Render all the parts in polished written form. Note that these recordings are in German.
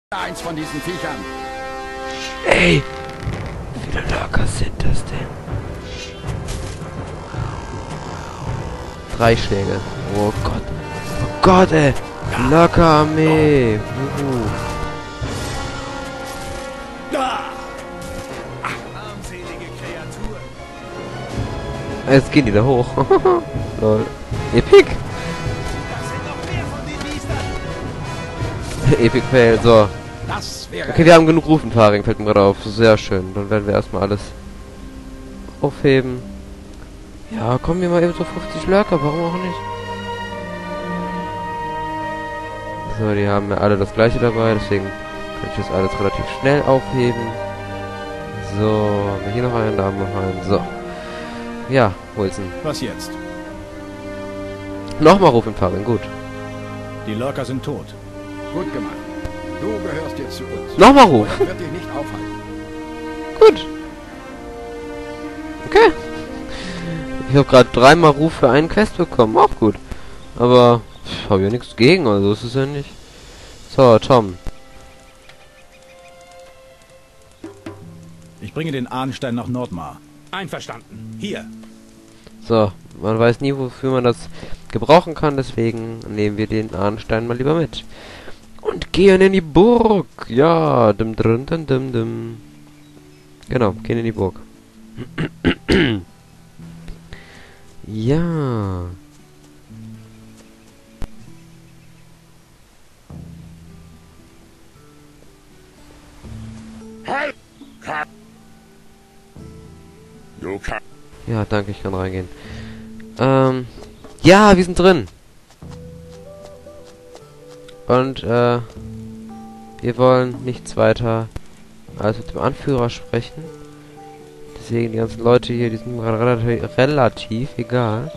Eins von diesen Viechern. Ey! Wie viele Lurker sind das denn? 3 Schläge. Oh Gott. Oh Gott, ey! Lurker-Armee! Armselige Kreatur. Jetzt gehen die da hoch. Lol. Epic! Das sind noch mehr von den Biestern. Epic Fail, so. Das wäre... Okay, wir haben genug Rufenfahrring, fällt mir gerade auf. Sehr schön. Dann werden wir erstmal alles aufheben. Ja, kommen wir mal eben so 50 Lurker, warum auch nicht? So, die haben ja alle das gleiche dabei, deswegen kann ich das alles relativ schnell aufheben. So, haben wir hier noch einen, da haben wir noch einen. So. Ja, Wilson. Was jetzt? Nochmal Rufenfahrring, gut. Die Lurker sind tot. Gut gemacht. Du gehörst jetzt zu uns. Nochmal Ruf. Das wird dich nicht aufhalten. Gut. Okay. Ich habe gerade 3-mal Ruf für einen Quest bekommen. Auch gut. Aber habe ja nichts gegen, also ist es ja nicht. So, Tom. Ich bringe den Ahnstein nach Nordmar. Einverstanden. Hier. So, man weiß nie, wofür man das gebrauchen kann, deswegen nehmen wir den Ahnstein mal lieber mit. Und gehen in die Burg. Ja, dim drin, dim dim dim. Genau, gehen in die Burg. Ja. Ja, danke, ich kann reingehen. Ja, wir sind drin. Und, wir wollen nichts weiter als mit dem Anführer sprechen. Deswegen die ganzen Leute hier, die sind mir gerade relativ egal.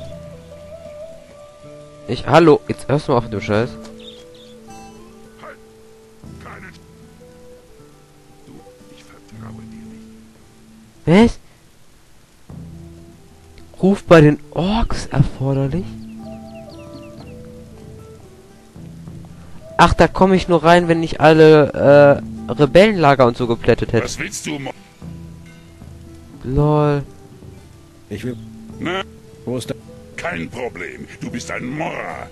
Hallo, jetzt hörst du mal auf mit dem Scheiß. Ich vertraue dir nicht. Was? Ruf bei den Orks erforderlich? Ach, da komme ich nur rein, wenn ich alle Rebellenlager und so geplättet hätte. Was willst du? Lol. Ich will... Na, Wo ist der... kein Problem. Du bist ein Morra.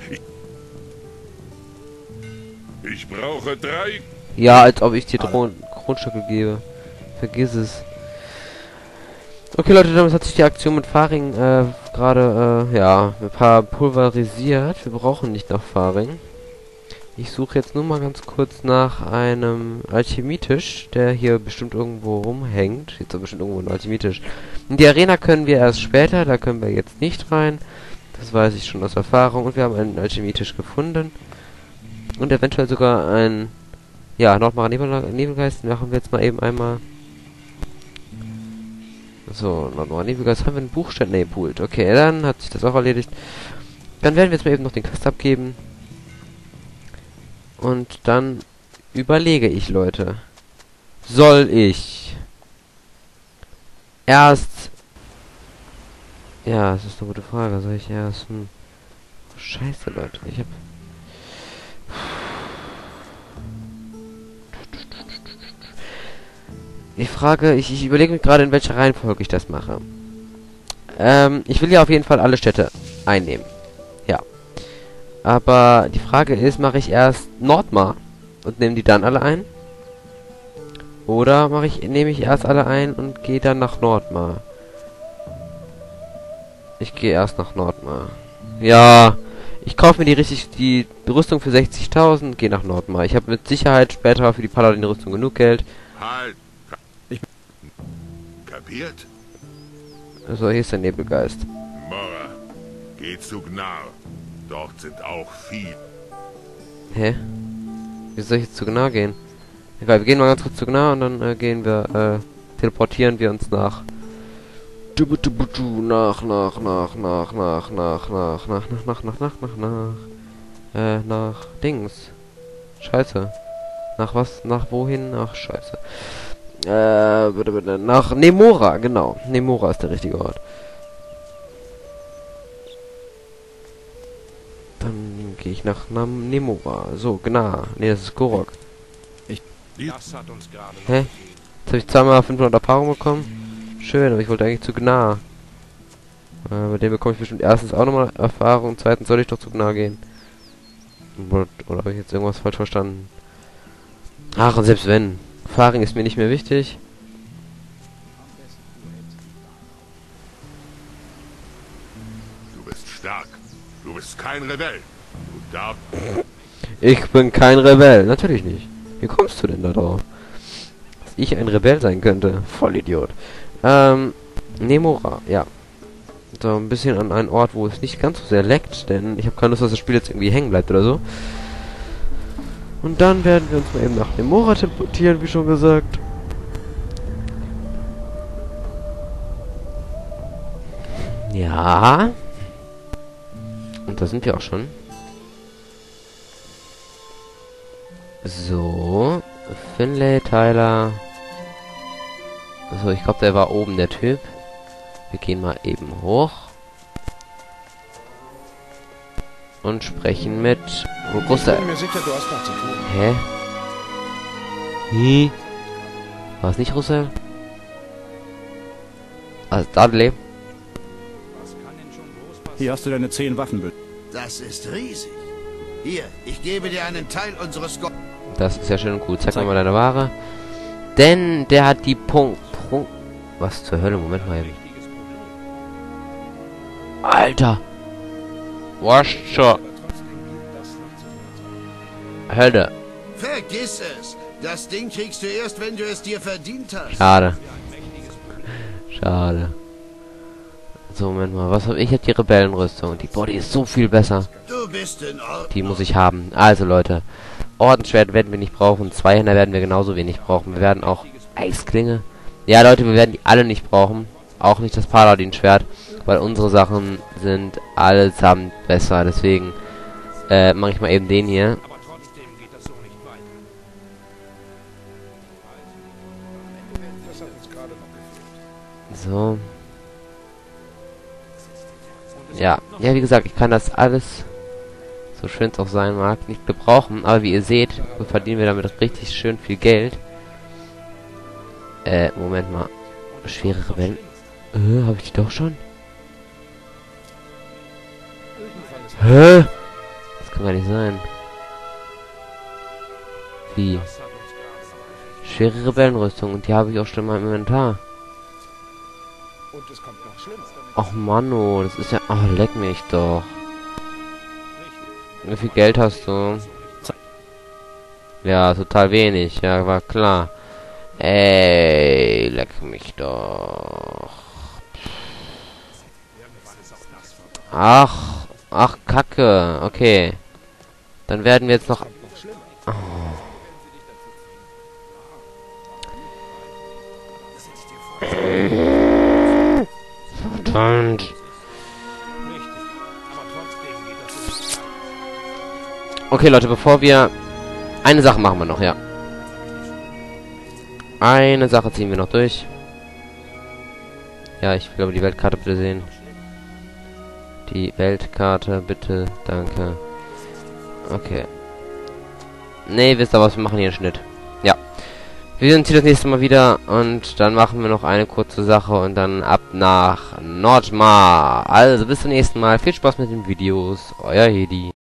Ich brauche 3... Ja, als ob ich dir Grundstücke gebe. Vergiss es. Okay, Leute, damit hat sich die Aktion mit Faring gerade, ja, ein paar pulverisiert. Wir brauchen nicht noch Faring. Ich suche jetzt nur mal ganz kurz nach einem Alchemietisch, der hier bestimmt irgendwo rumhängt. Jetzt ist bestimmt irgendwo ein Alchemietisch. In die Arena können wir erst später, da können wir jetzt nicht rein. Das weiß ich schon aus Erfahrung. Und wir haben einen Alchemietisch gefunden. Und eventuell sogar ein, ja, nochmal Nebelgeist. Machen wir jetzt mal eben einmal. So, nochmal Nebelgeist. Haben wir einen Buchstaben? Ne, Pult. Okay, dann hat sich das auch erledigt. Dann werden wir jetzt mal eben noch den Quest abgeben. Und dann überlege ich, Leute. Soll ich erst... Ja, das ist eine gute Frage. Soll ich erst... Scheiße, Leute. Ich hab... Die Frage... Ich überlege mir gerade, in welcher Reihenfolge ich das mache. Ich will ja auf jeden Fall alle Städte einnehmen. Ja. Aber die Frage ist, mache ich erst Nordmar und nehme die dann alle ein? Oder nehme ich erst alle ein und gehe dann nach Nordmar? Ich gehe erst nach Nordmar. Ja, ich kaufe mir die Rüstung für 60.000, gehe nach Nordmar. Ich habe mit Sicherheit später für die Paladin-Rüstung genug Geld. Halt! Kapiert? Also hier ist der Nebelgeist. Morra, geh zu Gnar. Dort sind auch viele. Hä? Wie soll ich jetzt zu Gnar gehen? Egal, wir gehen mal ganz kurz zu Gnar und dann teleportieren wir uns nach nach Dings. Scheiße. Nach was? Nach wohin? Ach, scheiße. Bitte, nach Nemora, genau. Nemora ist der richtige Ort. Dann gehe ich nach Nemora. So, genau. Ne, das ist Gorok. Das hat uns gerade noch Hä? Jetzt habe ich zweimal 500 Erfahrung bekommen. Schön, aber ich wollte eigentlich zu Gnar. Bei dem bekomme ich bestimmt erstens auch nochmal Erfahrung, zweitens soll ich doch zu Gnar gehen. Oder habe ich jetzt irgendwas falsch verstanden? Ach, und selbst wenn. Faring ist mir nicht mehr wichtig. Du bist stark. Du bist kein Rebell. Du darfst... Ich bin kein Rebell. Natürlich nicht. Wie kommst du denn da drauf? Dass ich ein Rebell sein könnte. Vollidiot. Nemora, ja. So, ein bisschen an einen Ort, wo es nicht ganz so sehr leckt, denn ich habe keine Lust, dass das Spiel jetzt irgendwie hängen bleibt oder so. Und dann werden wir uns mal eben nach Nemora teleportieren, wie schon gesagt. Ja. Und da sind wir auch schon. So. Finlay, Tyler. So, ich glaube, der war oben, der Typ. Wir gehen mal eben hoch. Und sprechen mit Russell. Ich bin mir sicher, du hast was zu tun. Hä? Wie? War es nicht Russell? Also Dudley. Hier hast du deine 10 Waffenbündel. Das ist riesig. Hier, ich gebe dir einen Teil unseres Das ist ja schön und gut. Zeig mir mal deine Ware. Denn der hat die Punkt. Was zur Hölle? Moment mal eben. Alter! Was zur Hölle? Vergiss es. Das Ding kriegst du erst, wenn du es dir verdient hast. Schade. Schade. So, Moment mal. Was habe ich jetzt? Die Rebellenrüstung. Die Body ist so viel besser. Du bist in Ordnung. Die muss ich haben. Also, Leute. Ordensschwert werden wir nicht brauchen. Zweihänder werden wir genauso wenig brauchen. Wir werden auch Eisklinge. Ja, Leute, wir werden die alle nicht brauchen. Auch nicht das Paladin-Schwert. Weil unsere Sachen sind allesamt besser. Deswegen mache ich mal eben den hier. Aber trotzdem geht das so nicht weiter. Das hat uns gerade noch gefehlt. So. Ja, wie gesagt, ich kann das alles, so schön es auch sein mag, nicht gebrauchen. Aber wie ihr seht, verdienen wir damit richtig schön viel Geld. Moment mal. Schwere Rebellen. Habe ich die doch schon? Hä? Das kann gar nicht sein. Wie? Schwere Rebellenrüstung. Und die habe ich auch schon mal im Inventar. Und es kommt noch schlimmer. Ach Manno, das ist ja... Ach, leck mich doch. Wie viel Geld hast du? Ja, total wenig. Ja, war klar. Ey, leck mich doch. Ach, Kacke. Okay. Dann werden wir jetzt noch... Oh. Verdammt. Okay, Leute, bevor wir... Eine Sache machen wir noch, ja. Eine Sache ziehen wir noch durch. Ja, ich will aber die Weltkarte bitte sehen. Die Weltkarte, bitte, danke. Okay. Nee, wisst ihr was, wir machen hier einen Schnitt. Ja. Wir sehen uns hier das nächste Mal wieder und dann machen wir noch eine kurze Sache und dann ab nach Nordmar. Also bis zum nächsten Mal. Viel Spaß mit den Videos. Euer Hedi.